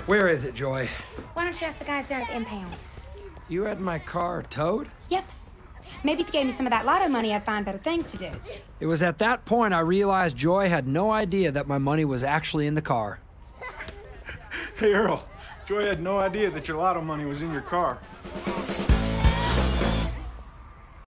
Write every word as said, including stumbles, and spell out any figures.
Where is it, Joy? Why don't you ask the guys down at the impound? You had my car towed? Yep. Maybe if you gave me some of that lotto money, I'd find better things to do. It was at that point I realized Joy had no idea that my money was actually in the car. Hey, Earl. Joy had no idea that your lotto money was in your car.